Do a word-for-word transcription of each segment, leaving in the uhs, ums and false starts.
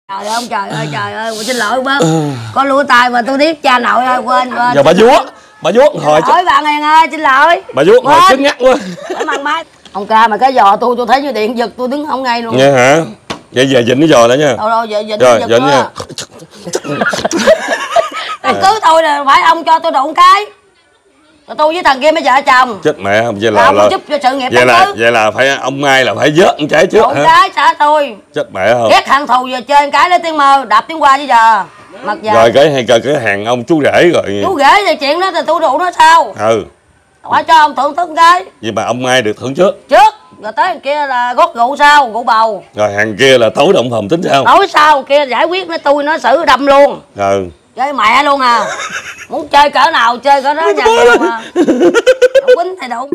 Trời ơi ông, trời ơi trời ơi, xin lỗi bác. Con lũa tay mà tôi biết cha nội ơi, quên quên. Giờ bà vuốt, bà vuốt hồi Xin lỗi bà Ngàn ơi, xin lỗi. Bà vuốt hồi cứng ngắc quá. Để mang máy. Ông ca mà cái giò tôi tôi thấy như điện giật tôi đứng không ngay luôn. Nghe hả? Vậy giờ dịnh cái giò đó nha. Đâu đâu giờ dịnh rồi, giật dịnh nha. Cứ tôi là phải ông cho tôi đụng cái. Tôi với thằng kia mới vợ chồng. Chết mẹ không, vậy là, là, là giúp cho sự nghiệp vậy là chứ. Vậy là phải ông Mai là phải vớt con trái trước hả? Cái xả tôi. Chết mẹ không. Ghét hận thù giờ chơi cái lấy tiếng mơ, đạp tiếng qua chứ giờ. Mặt giờ. Rồi cái hay cái, cái hàng ông chú rể rồi. Chú rể thì chuyện đó thì tôi đủ nó sao? Ừ. Phải cho ông thưởng thức cái. Vậy mà ông Mai được thưởng trước. Trước, rồi tới thằng kia là gót rượu sau, rượu bầu. Rồi hàng kia là tối động phòng tính sao? Tối sau kia giải quyết với tôi nó xử đâm luôn. Ừ. Chơi mẹ luôn à. Muốn chơi cỡ nào chơi cỡ đó nhà luôn à. Không quýnh thì đúng.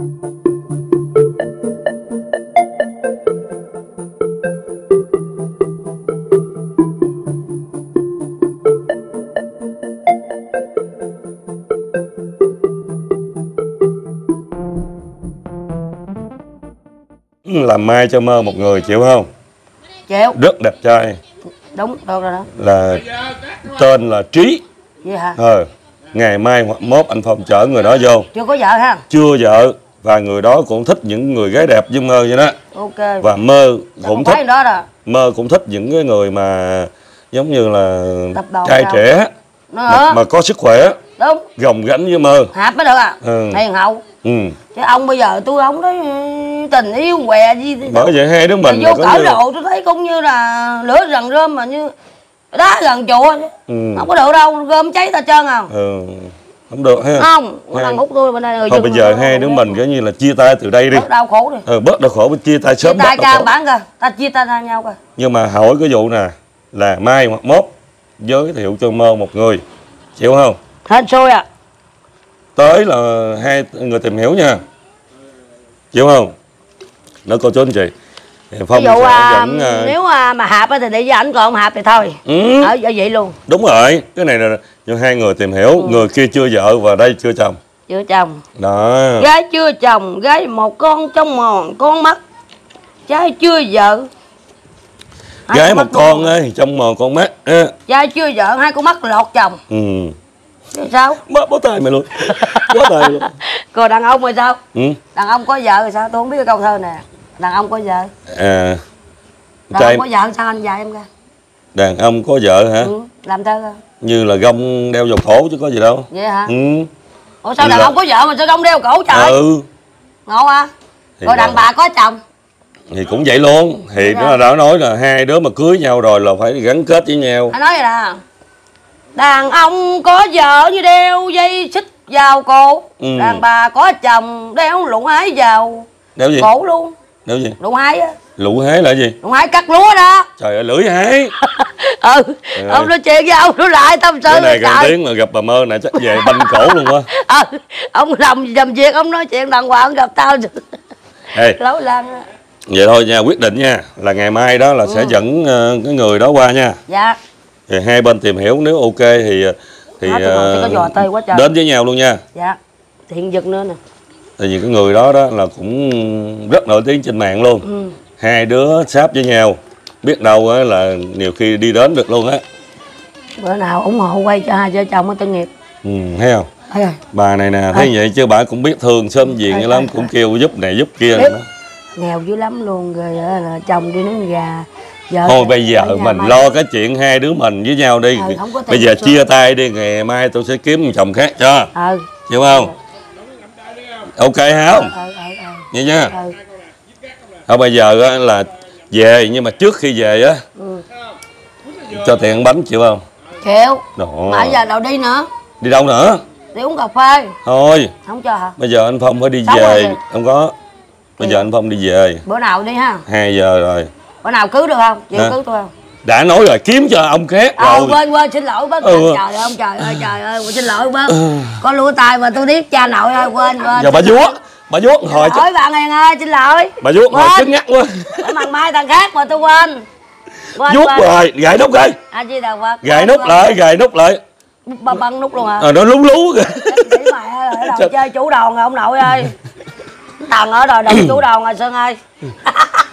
Làm mai cho Mơ một người chịu không? Chịu. Rất đẹp trai. Đúng, được rồi đó. Là tên là Trí. Vậy hả? Ờ. Ngày mai hoặc mốt anh Phong chở người đó vô. Chưa có vợ ha? Chưa vợ. Và người đó cũng thích những người gái đẹp như Mơ vậy đó. Ok. Và Mơ cũng thích đó rồi. Mơ cũng thích những cái người mà giống như là trai cao. trẻ mà, mà có sức khỏe. Đúng. Gồng gánh với Mơ. Hạp mới được à? Ừ. Hiền hậu. Ừ. Chứ ông bây giờ tôi không thấy tình yêu què gì. Bởi vậy hai đứa mình vô cỡ độ tôi thấy cũng như là lửa rần rơm mà như đá gần chùa. Ừ. Không có được đâu, rơm cháy ta trơn à. Ừ. Không được ha. Không, nó đang hút tôi bên đây rồi. Thôi bây giờ hai đứa mình coi như là chia tay từ đây đi. Bớt đau khổ đi. Ừ, bớt đau khổ, chia tay sớm. Chia tay ca bản coi, ta chia tay ra nhau coi. Nhưng mà hỏi cái vụ nè, là mai hoặc mốt giới thiệu cho Mơ một người, chịu không? Hên xui à. Tới là hai người tìm hiểu nha, chịu không? Nói cô chú anh chị. Phong ví dụ à, dẫn, uh... nếu à, mà hạp thì để với ảnh, còn không hạp thì thôi. Ừ. Ở vậy luôn. Đúng rồi, cái này là như hai người tìm hiểu, ừ. Người kia chưa vợ và đây chưa chồng. Chưa chồng. Đó. Gái chưa chồng, gái một con trong mòn con mắt, trai chưa vợ. Hai gái một con ấy trong mòn con mắt. Trai chưa vợ, hai con mắt lọt chồng. Ừ. Chứ sao? Bó, bó tay mày luôn. Bó tay luôn. Còn đàn ông rồi sao? Ừ. Đàn ông có vợ rồi sao? Tôi không biết cái câu thơ nè. Đàn ông có vợ. À. Đàn trai... ông có vợ sao anh dạy em ra? Đàn ông có vợ hả? Ừ. Làm thơ coi. Như là gông đeo vào cổ chứ có gì đâu. Vậy hả? Ừ. Ủa sao đàn là... ông có vợ mà sao gông đeo cổ trời? Ừ. Ngộ à? Thì rồi đàn là... bà có chồng. Thì cũng vậy luôn. Thì nó là đã nói là hai đứa mà cưới nhau rồi là phải gắn kết với nhau. Anh nói vậy là đàn ông có vợ như đeo dây xích vào cổ. Ừ. Đàn bà có chồng đeo lụa hái vào đeo gì? Cổ luôn. Đeo gì? Lụa hái á. Lụa hái là gì? Lụa hái cắt lúa đó. Trời ơi, lưỡi hái. Ừ. Trời ông nói chuyện với ông nó lại tâm sự. Cái này gần tiếng mà gặp bà Mơ này chắc về banh cổ luôn á. Ừ. Ông làm làm việc ông nói chuyện đàng hoàng, ông gặp tao Ê. Lấu lan. Vậy thôi nha, quyết định nha, là ngày mai đó là ừ. sẽ dẫn uh, cái người đó qua nha. Dạ. Thì hai bên tìm hiểu, nếu ok thì thì uh, có giò tê quá trời. Đến với nhau luôn nha. Dạ. Thiện giật nữa nè. Tại vì cái người đó đó là cũng rất nổi tiếng trên mạng luôn. Ừ. Hai đứa sáp với nhau, biết đâu á là nhiều khi đi đến được luôn á. Bữa nào ủng hộ quay cho hai vợ chồng ở Tân Nghiệp. Ừ, thấy không? Thấy rồi. Bà này nè, thấy vậy chứ bà cũng biết thương sớm gì lắm, ơi, cũng ơi. Kêu giúp này giúp kia nữa. Nghèo dữ lắm luôn, rồi là chồng đi nướng gà. Vợ thôi bây giờ mình mai lo cái chuyện hai đứa mình với nhau đi. Ừ, bây giờ chia tay đi, ngày mai tôi sẽ kiếm một chồng khác cho. Ừ. Chịu không? Ừ. Ok hả không? Ừ, ừ, ừ. Vậy nha. Ừ. Thôi bây giờ á, là về, nhưng mà trước khi về á, ừ. cho tiền ăn bánh chịu không? Chịu. Đó. Mà giờ đâu đi nữa? Đi đâu nữa? Đi uống cà phê. Thôi. Không cho hả? Bây giờ anh Phong phải đi Sống về. Không có. Bây giờ anh Phong đi về. Bữa nào đi ha? Hai giờ rồi. Bữa nào cứu được không? Chịu cứu tôi không? Đã nói rồi, kiếm cho ông khác ờ, rồi. Quên quên, xin lỗi bác. Ừ. Trời ơi ông, trời ơi trời ơi, xin lỗi bác. Ừ. Có lũa tay mà tôi biết cha nội ơi, quên quên. Giờ bà vuốt, bà vuốt hồi. Xin lỗi bà Ngàn ơi, xin lỗi. Bà vuốt hồi cứng ngắc quá. Để mằng mai thằng khác mà tôi quên. Vuốt rồi, gài nút coi. À chi đâu bác. Gài nút lại, gài nút lại. Băng băng nút luôn hả? Ờ, nó lú lú kìa. Chỉ mẹ rồi, đầu chơi chủ đòn rồi ông nội ơi. Thằng ở rồi đồng chủ đòn rồi Sơn ơi.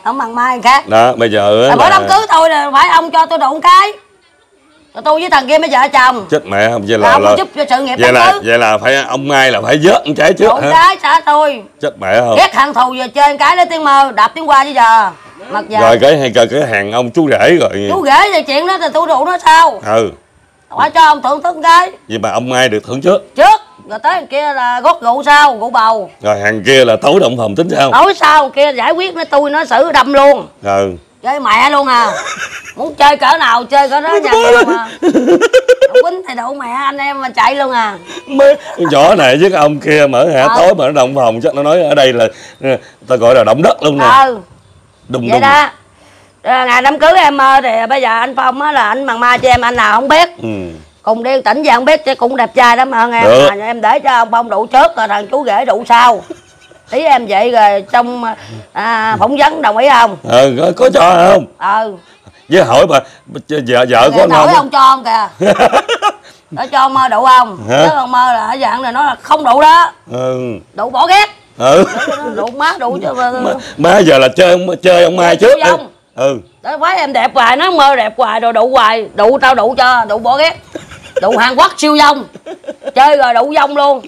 Ông bằng mai khác. Đó bây giờ là... là... bữa đám cưới tôi là phải ông cho tôi đụng cái. Rồi tôi với thằng kia mới vợ chồng. Chết mẹ không, vậy là, là ông là... giúp cho sự nghiệp vậy là cứ. vậy là phải ông Mai là phải vớt con trái trước đụng hả? cái xả tôi. Chết mẹ không. Ghét hận thù giờ chơi cái lấy tiếng mơ đạp tiếng qua chứ giờ. Mặc giờ. Rồi cái hay cái, cái hàng ông chú rể rồi. Chú rể thì chuyện đó thì tôi đủ nó sao? Ừ. Phải cho ông thưởng thức cái. Vậy mà ông Mai được thưởng trước. Trước. Rồi tới thằng kia là gót rượu sau, rượu bầu. Rồi hàng kia là tối động phòng tính sao? Tối sau kia giải quyết với tôi nó xử đâm luôn. Ừ. Chơi mẹ luôn à. Muốn chơi cỡ nào chơi cỡ đó nhà luôn à. Quýnh thì đậu mẹ anh em mà chạy luôn à. Con nhỏ này với cái ông kia mở hả ừ. tối mà nó động phòng chắc nó nói ở đây là ta gọi là động đất luôn nè. Ừ. Đùng vậy đùng. Đó. Rồi, ngày đám cưới em mơ thì bây giờ anh Phong á là anh bằng ma cho em anh nào không biết. Ừ. Cùng đi tỉnh về không biết chứ cũng đẹp trai lắm hơn em. Mà em để cho ông Phong đụ trước rồi thằng chú rể đụ sau. Ý em vậy rồi trong à, phỏng vấn đồng ý không? Ừ có, có cho không? Ừ. Với hỏi bà vợ vợ của anh không? ông cho ông kìa. Để cho ông mơ đụ không? Chứ ông mơ là dạng này nó là không đụ đó. Ừ. Đụ bỏ ghét. Ừ. Đụ má đụ chứ mà, má giờ là chơi chơi ông Mai trước. Ừ. Ừ. Đó phải em đẹp hoài nó mơ đẹp hoài rồi đụ hoài, đụ tao đụ cho, đụ bỏ ghét. Đụ Hàn Quốc siêu dông. Chơi rồi đụ dông luôn.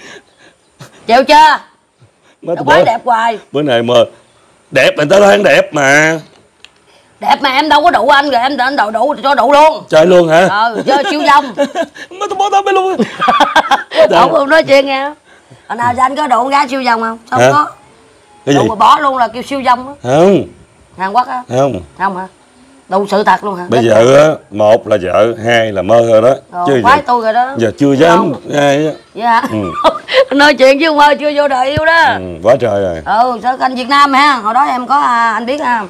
Chịu chưa? Nó phải đẹp hoài. Bữa này mà đẹp mình tới tháng đẹp mà. Đẹp mà em đâu có đụ anh rồi em anh đầu đụ cho đụ luôn. Chơi luôn hả? Ờ chơi siêu dông. Mà tôi bỏ tao bên luôn. Không không nói chuyện nghe. Hồi nào anh có đụ con gái siêu dông không? Không hả? Có. Cái gì? Đụ mà bỏ luôn là kêu siêu dông á. Không. Hàn Quốc á? Không. Không hả? Đụ sự thật luôn hả? Bây giờ á, một là vợ, hai là mơ rồi đó. Rồi, chứ quái tôi rồi đó. Giờ chưa dám ai á. Dạ. Ừ. Nói chuyện chứ mơ chưa vô đời yêu đó. Ừ, quá trời rồi. Ừ, sở canh Việt Nam ha. Hồi đó em có à, anh biết ha.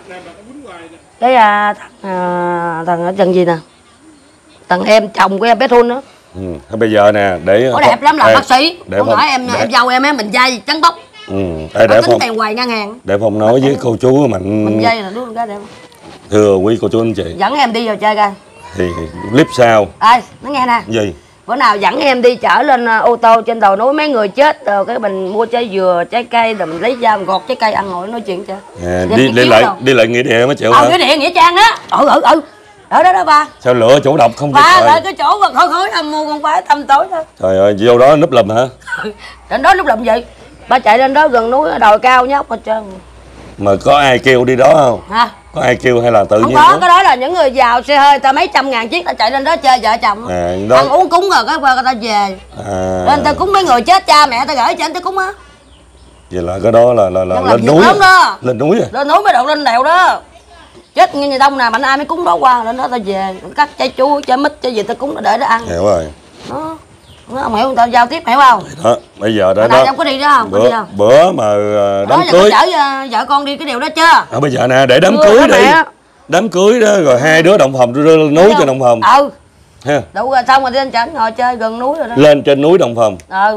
Cái à, thằng à, thằng ở chân gì nè. Thằng em chồng của em bé Thun đó. Ừ, bây giờ nè để có đẹp lắm là ê, bác sĩ. Con Phong, nói em để... em dâu em á mình dây trắng bóc. Ừ, ê, để tính tiền hoài ngân hàng. Để Phong nói với cô chú mình. Mình dây là đứa con gái đẹp. Thưa quý cô chú anh chị. Dẫn em đi vào chơi coi. Thì clip sau. Ê, nó nghe nè. Gì? Bữa nào dẫn em đi chở lên ô tô trên đầu núi mấy người chết rồi cái mình mua trái dừa, trái cây rồi mình lấy dao mình gọt trái cây ăn ngồi nói chuyện chứ. À, đi đi lại đâu? Đi lại nghĩa địa mới chịu hả? Ờ nghĩa địa nghĩa trang á. Ừ ừ ừ. Ở đó đó ba. Sao lựa chỗ độc không? Ba lại cái chỗ mà khói khói âm mưu con phải tăm tối đó. Trời ơi, vô đó núp lùm hả? Đến đó núp lùm gì? Ba chạy lên đó gần núi đồi cao nhóc hết trơn. Mà có ai kêu đi đó không? Hả? Có ai kêu hay là tự không nhiên? Không có, cái đó là những người giàu xe hơi ta mấy trăm ngàn chiếc ta chạy lên đó chơi vợ chồng. À, đó... ăn uống cúng rồi cái qua người ta về. À. Nên ta cúng mấy người chết cha mẹ ta gửi cho anh ta cúng á. Vậy là cái đó là là, là lên núi. Đó. Lên núi à? Lên núi mới được lên đèo đó. Chết như người đông nè, mạnh ai mới cúng đó qua lên đó ta về, cắt trái chuối, trái mít, trái gì ta cúng để để ăn. Hiểu rồi. Đó. Nó không hiểu người ta giao tiếp hiểu không? Đó, bây giờ đó. Đó. Em có đi đó không? Bữa, có đi không? bữa mà đám đó, cưới. Chở vợ con đi cái điều đó chưa? À, bây giờ nè, để đám Chưa, cưới đi. Mẹ. Đám cưới đó rồi hai đứa động phòng đưa lên núi cho động phòng. Ừ. Ha. Đủ rồi xong rồi lên trển ngồi chơi gần núi rồi đó. Lên trên núi động phòng. Ừ.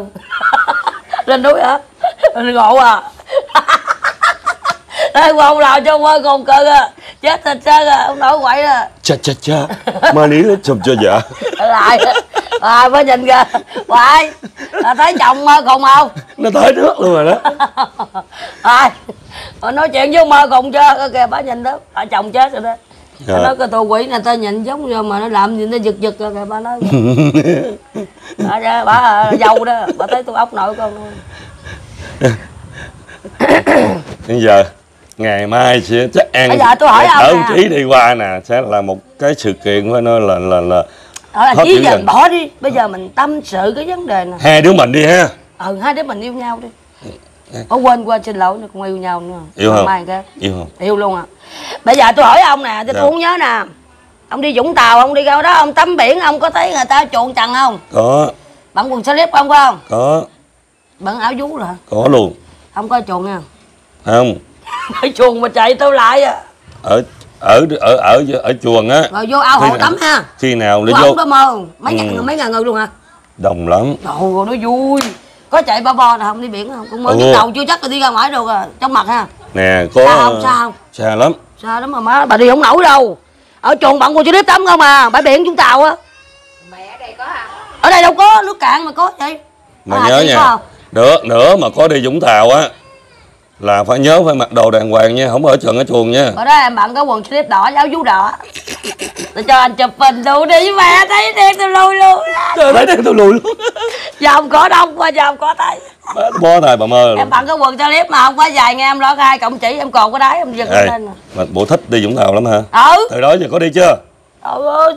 Lên núi hả? Lên ngộ à. Ê, ông nào cho mơ còn cơ à. Chết thịt trơn à, ông nổi quậy à. Chà chà chà. Mà ní chùm cho dạ. Lại. À, mới nhìn kìa. Quậy. À, thấy chồng mơ còn không? Nó tới nước luôn rồi đó. À, nói chuyện với mơ còn chưa kìa, bà nhìn đó. À, chồng chết rồi đó. Nó nói cái tô quỷ này ta nhìn giống như mà nó làm gì nó giật giật rồi kìa, bà nói. À, bà dâu đó, bà thấy tôi ốc nội con. Bây giờ ngày mai sẽ chắc ăn. Bây giờ tôi hỏi ông nè. Chí đi qua nè sẽ là một cái sự kiện phải nói là là là. Đó là Chí giờ bỏ đi, bây giờ mình tâm sự cái vấn đề này. Hai đứa mình đi ha. Ừ, hai đứa mình yêu nhau đi. Có quên quên xin lỗi nữa, cũng yêu nhau nữa. Yêu không? Mai cái. Yêu không? Yêu luôn à. Bây giờ tôi hỏi ông nè, tôi dạ. Cũng nhớ nè. Ông đi Vũng Tàu, ông đi đâu đó, ông tắm biển, ông có thấy người ta chuộng chằn không? Có. Bận quần slip không phải không? Có. Bận áo vú rồi hả? Có luôn. Không có chuộng nha. Không. Ở chuồng mà chạy tôi lại à. Ở ở ở ở ở chuồng á. Rồi vô ao hồ tắm ha. Khi nào để vô? vô? Đó mơ. Mấy ừ. ngàn mấy ngàn người luôn hả? Đồng lắm. Trời ơi nó vui. Có chạy ba bo nào không đi biển không? Cũng mới ừ. đầu chưa chắc là đi ra ngoài được à, trong mặt ha. Nè, có xa không? Xa không? Xa lắm. Xa lắm mà má, bà đi không nổi đâu. Ở chuồng bận quần slip tắm không à, bãi biển Vũng Tàu á. Mẹ ở đây có hả? Ở đây đâu có, nước cạn mà có vậy. Mà nhớ nha. Được, nữa mà có đi Vũng Tàu á Là phải nhớ phải mặc đồ đàng hoàng nha, không ở trần ở chuồng nha. Ở đó em bận cái quần slip đỏ, áo vú đỏ. Tôi cho anh chụp hình đủ đi với mẹ thấy đen tôi lùi luôn. Trời thấy đen tôi lùi luôn. Giờ không có đông qua giờ không có tay. Bó tay bà mơ. Em bận cái quần slip mà không có dài nghe em lo hai cộng chỉ em còn cái đáy em giật lên. Mà bộ thích đi Vũng Tàu lắm hả? Ừ. Từ đó giờ có đi chưa? Ừ ơi.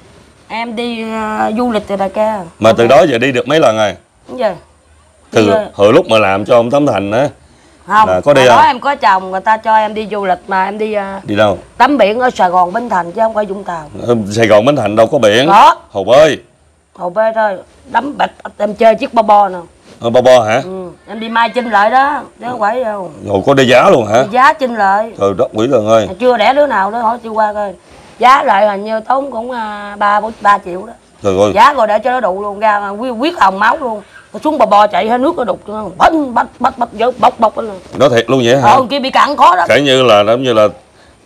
Em đi uh, du lịch từ Đà Ca. Mà từ đó giờ đi được mấy lần rồi? Đúng rồi. Từ hồi lúc mà làm cho ông Tấm Thành á. Không, có đi đó không? em có chồng người ta cho em đi du lịch mà em đi uh, đi đâu? Tắm biển ở Sài Gòn Bến Thành chứ không phải Vũng Tàu. Sài Gòn Bến Thành đâu có biển. Có. Hồ bơi. Hồ bơi thôi, đắm bịch em chơi chiếc bo bo nè. Ờ, bo bo hả? Ừ, em đi Mai Chinh Lợi đó, chứ không phải đâu. Rồi có đi giá luôn hả? Đi giá Chinh Lợi. Trời đất quỷ lần ơi. Chưa đẻ đứa nào đó hỏi chị qua coi. Giá lại hình như tốn cũng ba bốn ba triệu đó. Trời ơi. Giá rồi để cho nó đủ luôn ra quyết hồng máu luôn. Nó xuống bò bò chạy hết nước nó đục bách bách bách bách dỡ bốc bốc lên. Nó thiệt luôn vậy hả? Ờ kia bị cặn khó đó. Kể như là giống như là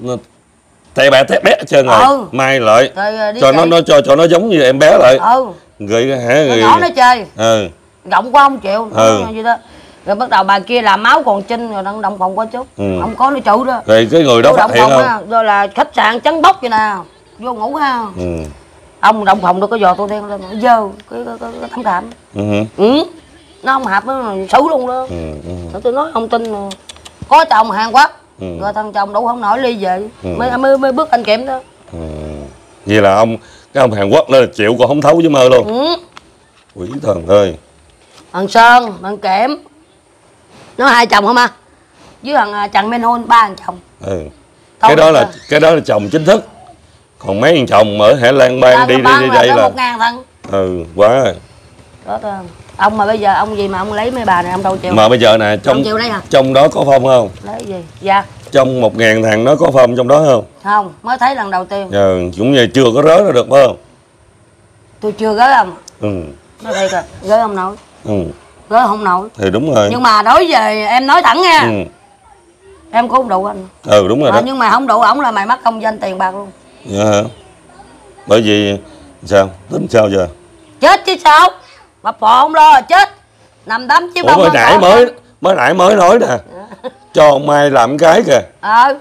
tay bẹ tét bé hết trơn rồi. Ừ. Mai lại Rồi, cho nó nó cho cho nó giống như em bé lại. Ừ. Gửi hả? Nó nhỏ nó chơi. Ừ. Rộng quá không chịu. Ừ. Gì đó. Rồi bắt đầu bà kia làm máu còn trinh rồi đang động phòng có chút. Ừ. Không có nó trụ đó. Rồi cái người đó phát hiện không? Á, rồi là khách sạn trắng bóc vậy nè. Vô ngủ ha. Ừ. Ông động phòng đâu có giò tôi đen lên dơ cái cái cái, cái thảm thảm. Ừ. Ừ. Nó không hợp nó xử luôn đó. Ừ. Ừ. Tôi nói ông tin mà. Có chồng Hàn Quốc. Ừ. Rồi thằng chồng đủ không nổi ly về. Ừ. Mới, mới mới bước anh kiểm đó. Ừ. Vậy là ông cái ông Hàn Quốc đó là chịu còn không thấu với mơ luôn. Ừ. Quỷ thần ơi. Thằng Sơn, thằng Kiểm. Nó hai chồng không à? Với thằng Trần Minh Hôn ba thằng chồng. Ừ. Cái đó là cái đó là chồng chính thức. Còn mấy thằng chồng ở Hải Lan Bang đi đi đi đây là một ngàn thằng. Ừ, quá rồi. Đó thôi. Ông mà bây giờ ông gì mà ông lấy mấy bà này ông đâu chịu. Mà bây giờ nè trong trong đó có Phong không? Lấy gì? Dạ. Trong một ngàn thằng nó có Phong trong đó không? Không, mới thấy lần đầu tiên. Ờ, cũng như chưa có rớ ra được phải không? Tôi chưa gới ông. Ừ. Nói thiệt rồi, gới không nổi. Ừ. Gới không nổi. Thì đúng rồi. Nhưng mà đối với em nói thẳng nha. Ừ. Em cũng không đủ anh. Ừ đúng rồi à, đó. Nhưng mà không đủ ổng là mày mất công danh tiền bạc luôn. Dạ hả? Bởi vì sao? Tính sao giờ? Chết chứ sao? Bà phò không lo chết. Nằm đấm chiếc bông. Ủa mới nãy mới mới nãy mới nói nè. Cho ông Mai làm cái kìa. Ờ.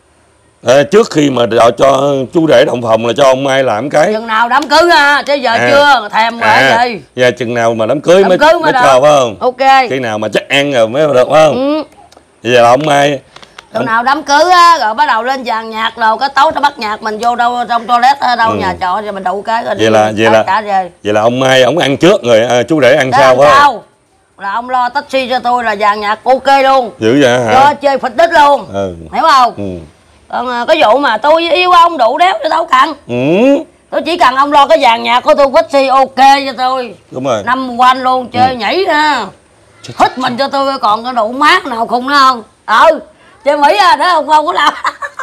À, trước khi mà đợi cho chú rể động phòng là cho ông Mai làm cái. Chừng nào đám cưới ha, chứ giờ à, chưa thèm rồi à, gì. Dạ chừng nào mà đám cưới đám mới cưới mới, mới cho phải không? Ok. Khi nào mà chắc ăn rồi mới được phải không? Ừ. Bây giờ là ông Mai. Chừng nào đám cưới á, rồi bắt đầu lên dàn nhạc rồi cái tối nó bắt nhạc mình vô đâu trong toilet đâu ừ. nhà trọ rồi mình đậu cái rồi. Vậy là vậy là cả rồi. Vậy là ông Mai ổng ăn trước rồi à, chú rể ăn Để sau phải không? Là ông lo taxi cho tôi là dàn nhạc ok luôn. Dữ vậy hả? Cho chơi phịch đích luôn. Ừ. Hiểu không? Ừ. Còn cái vụ mà tôi yêu ông đủ đéo cho đâu cần. Ừ. Tôi chỉ cần ông lo cái dàn nhạc của tôi taxi ok cho tôi. Đúng rồi. Năm quanh luôn chơi ừ. nhảy ha. Hít mình cho tôi còn cái đủ mát nào khùng nữa không? Ừ. Chơi Mỹ à đó ông không có làm.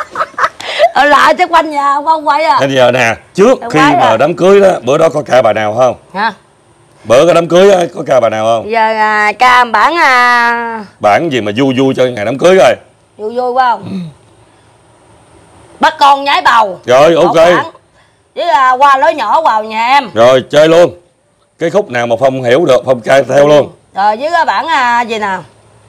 Ở lại chứ quanh nhà ông không quay à. Bây giờ nè, trước Đâu khi mà à. đám cưới đó, bữa đó có ca bà nào không? Hả? Bữa cái đám cưới đó, có ca bà nào không? Giờ à, ca bản à... Bản gì mà vui vui cho ngày đám cưới rồi. Vui vui phải không? Ừ. Bắt con nhái bầu. Rồi ok. Với à, qua lối nhỏ vào nhà em. Rồi chơi luôn. Cái khúc nào mà Phong hiểu được Phong ca theo ừ. luôn. Rồi với cái bản à, gì nào?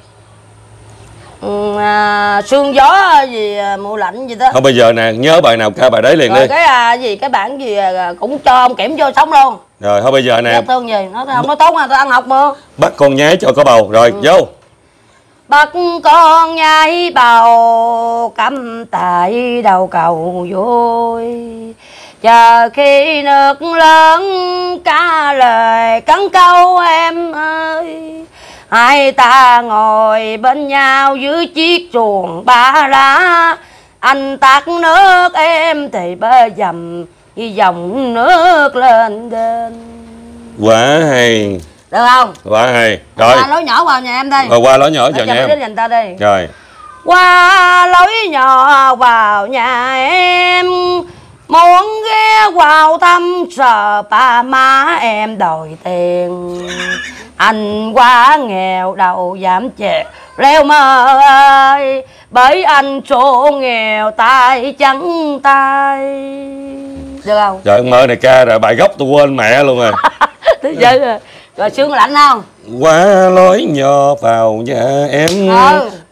Ừ, à, sương gió gì mùa lạnh gì đó. Không bây giờ nè nhớ bài nào ca bài đấy liền. Rồi đi cái à, gì cái bản gì à, cũng cho ông Kiểm vô sống luôn. Rồi thôi bây giờ nè thương gì nó không nói tốt mà tôi ăn học mà. Bắt con nhái cho có bầu rồi ừ. vô. Bắt con nhái bầu cắm tại đầu cầu vui, chờ khi nước lớn cá lời cắn câu em ơi. Hai ta ngồi bên nhau dưới chiếc xuồng ba lá, anh tắt nước em thì bơi dầm như dòng nước lên đên. Quá hay. Được không? Quá hay. Rồi. Qua lối nhỏ vào nhà em đây. Rồi qua lối nhỏ vào nhà em. Đến dành ta đi. Rồi. Qua lối nhỏ vào nhà em, muốn ghé vào thăm sợ ba má em đòi tiền. Anh quá nghèo đầu dám chè leo mơ ơi, bởi anh số nghèo tay trắng tay. Được không? Trời mơ này ca rồi bài gốc tôi quên mẹ luôn rồi. Thế rồi. Rồi sướng lạnh không? Qua lối nhỏ vào nhà em, ừ.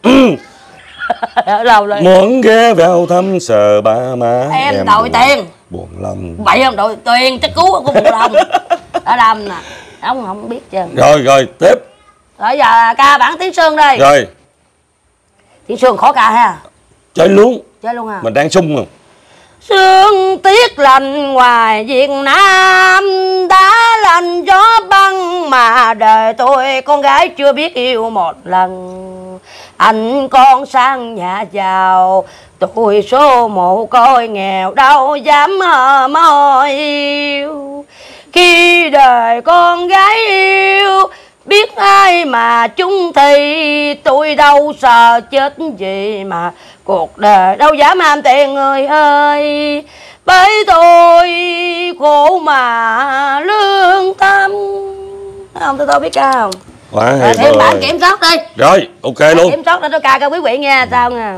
Ở đâu đây? Muốn ghé vào thăm sờ ba má em, em đội buồn, tiền buồn lòng. bậy không đội tiền chắc cứu của buồn lòng. Ở đâm nè, ông không biết chưa. Rồi rồi tiếp. Rồi giờ ca bản Tiến Sương đây. Rồi Tiến Sương khó ca ha. chơi luôn. Chơi luôn à. Mình đang sung rồi. Sương tiết lạnh ngoài Việt Nam, đã lạnh gió băng mà đời tôi con gái chưa biết yêu một lần. Anh con sang nhà giàu, tôi số mồ côi nghèo đâu dám hờ môi yêu. Khi đời con gái yêu, biết ai mà chung thì tôi đâu sợ chết gì mà cuộc đời đâu dám ham tiền người ơi. Bởi tôi khổ mà lương tâm. Không tôi tôi biết ca không? Quá hay Rồi, thêm rồi. bản kiểm soát đi. Rồi ok luôn. Kiểm soát để tôi ca cho quý vị nghe sao nè.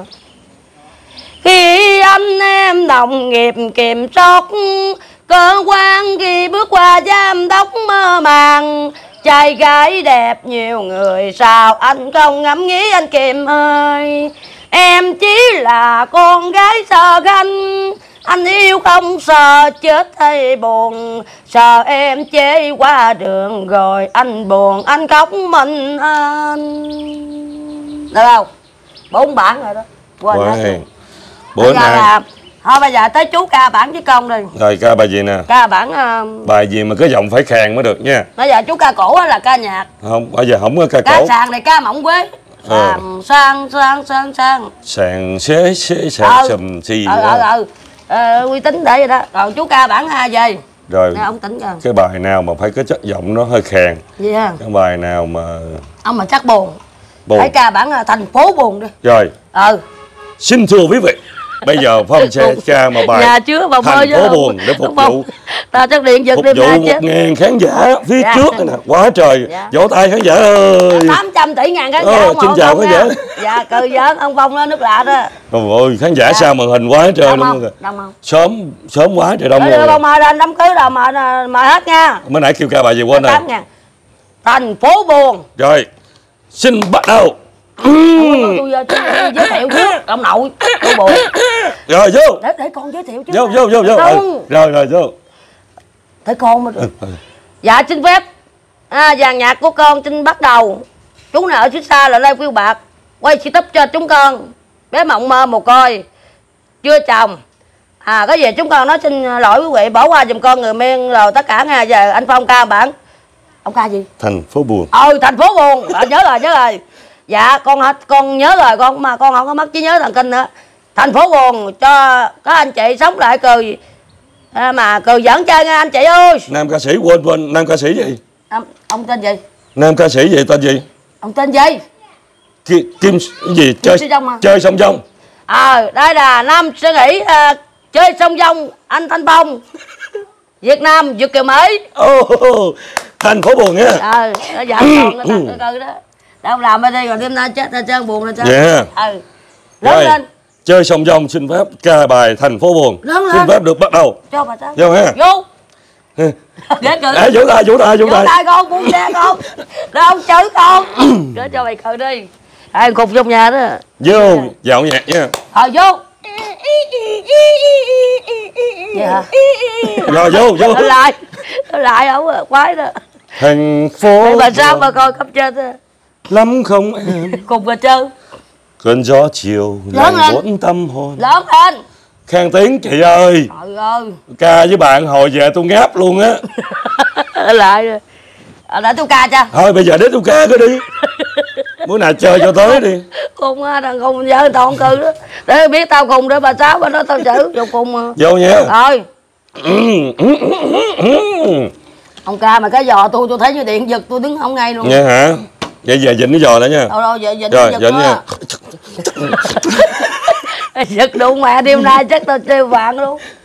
Khi anh em đồng nghiệp kiểm soát, cơ quan khi bước qua giám đốc mơ màng. Trai gái đẹp nhiều người sao anh không ngẫm nghĩ anh Kiệm ơi. Em chỉ là con gái sợ khanh, anh yêu không sợ chết hay buồn. Sợ em chế qua đường rồi anh buồn anh khóc mình anh. Được không? Bốn bản rồi đó. Quên hết rồi. Bữa nay thôi bây giờ tới chú ca bản với con đi. rồi ca bài gì nè? Ca bản uh... bài gì mà cái giọng phải khàn mới được nha. Bây giờ chú ca cổ là ca nhạc. Không bây giờ không có ca Ca cổ. sàn này ca mộng quế. Sàn sang sang sang sang Sàn xế xế sàn ừ. sầm chi ừ, ừ, ừ. Ờ, uy tín để vậy đó. Còn chú ca bản ha gì rồi nè, ông tính rồi. Cái bài nào mà phải có chất giọng nó hơi khàn Gì ha? Cái bài nào mà Ông mà chắc buồn, buồn. phải ca bản Thành Phố Buồn đi. Rồi Ừ. xin thưa quý vị, bây giờ Phong sẽ ca một bài Nhà chứa bà Thành Phố Buồn để phục vụ ta chắc điện giật phục đêm vụ nay một chết. ngàn khán giả phía Dạ. trước này nè, quá trời. Dạ. Vỗ tay khán giả ơi. tám trăm tỷ ngàn khán giả. Ờ, ông xin hộ chào Phong khán nha. giả. Dạ cừ giỡn ông Phong lên nước lạ đó. Trời ơi khán giả Dạ. sao màn hình quá trời Đông luôn không? kìa. Đông không? Sớm sớm quá trời đông Rồi luôn. Phong mời lên đám cưới rồi mời mời hết nha. Mới nãy kêu ca bài gì quên rồi. tám ngàn. Thành Phố Buồn. Rồi xin bắt đầu. Tôi, tôi, tôi, tôi giới thiệu trước ông nội tôi buồn. Rồi vô. Để để con giới thiệu trước. Vô vô vô vô. Ừ. Rồi rồi vô. Thấy con mới được. Ừ, ừ. Dạ xin phép à, dàn nhạc của con xin bắt đầu. Chú này ở phía xa là Lê Phiêu Bạc quay setup cho chúng con. Bé mộng mơ một coi chưa chồng. À có gì chúng con nói xin lỗi quý vị bỏ qua giùm con người men rồi tất cả nghe giờ anh Phong ca bản. Ông ca gì? Thành Phố Buồn. Ôi Thành Phố Buồn. À, nhớ rồi nhớ rồi. Dạ con con nhớ rồi con mà con không có mất trí nhớ thần kinh nữa. Thành Phố Buồn cho các anh chị sống lại cười à, mà cười giỡn chơi nha anh chị ơi. Nam ca sĩ quên quên nam ca sĩ gì? Ông, ông tên gì? Nam ca sĩ gì tên gì? Ông tên gì? Kim, Kim gì chơi Kim Sông chơi song dong. Ờ à, đây là Nam suy nghĩ à, chơi song dong anh Thanh Phong. Việt Nam Việt Kiều Mỹ. Oh, Thành Phố Buồn nha. Ờ à, dạ còn cái cư đó. Đâu làm ở đây rồi đêm nay chết trơn buồn rồi sao? Yeah. Ừ. Lớn Rồi, lên. chơi song dong xin phép ca bài Thành Phố Buồn. Lớn lên. Xin phép được bắt đầu. Cho bà sao? Vô ha. Vô. Ghét cự. Để vỗ tay vỗ tay vỗ Vỗ tay. tay con buông xe con. Đâu chửi con. Để cho mày cự đi. Ai cục trong nhà đó. Vô dạo nhạc nha. Thôi vô. Vậy hả? Rồi vô vô. Nó lại. Nó lại không quái đó. Thành phố Để bà sao mà coi cấp trên đó. lắm không em. Cùng bà chơi. Cơn gió chiều Lớn làm lên. bốn tâm hồn. Lớn lên. Khang tiếng chị ơi. Trời ơi. Ca với bạn hồi về tôi ngáp luôn á. Lại rồi. À, để tôi ca cho. Thôi bây giờ để tôi ca cái đi. Bữa nào chơi cho tới đi. Cùng á, thằng cùng vợ tao không cư đó. Để biết tao cùng để bà sáu bà nói tao chữ vô cùng mà. Vô nha. Rồi. Ông ca mà cái giò tôi tôi thấy như điện giật tôi đứng không ngay luôn. Nghe hả? Vậy giờ dịnh cái giò lại nha. Đâu đâu vậy dịnh Rồi giật dịnh nha. giật đụng mẹ đêm nay chắc tao treo vàng luôn.